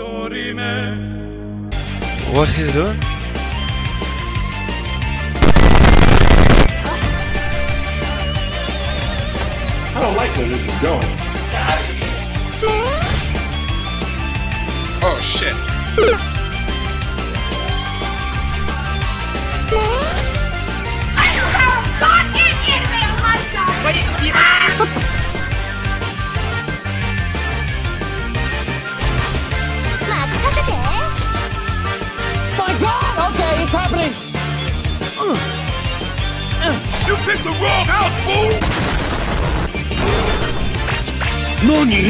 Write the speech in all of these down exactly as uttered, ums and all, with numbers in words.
What he's doing? I don't like where this is going. Oh shit. My God! Okay, it's happening. You picked the wrong house, fool! Nani?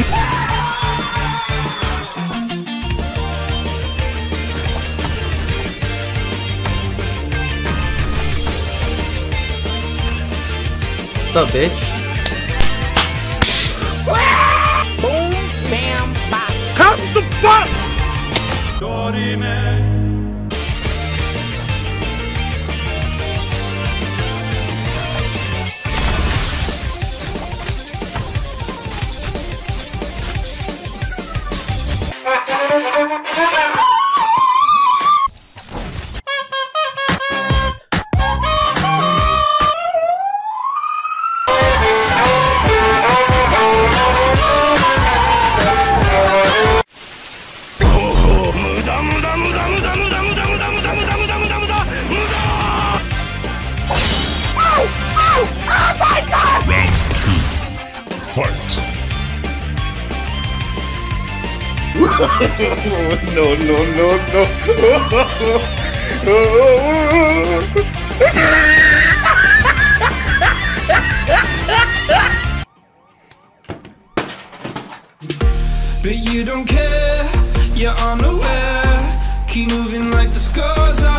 What's up, bitch? Boom, bam, bop. Come the fuck! Fight! No, no, no, no. But you don't care, you're unaware. Keep moving like the scars are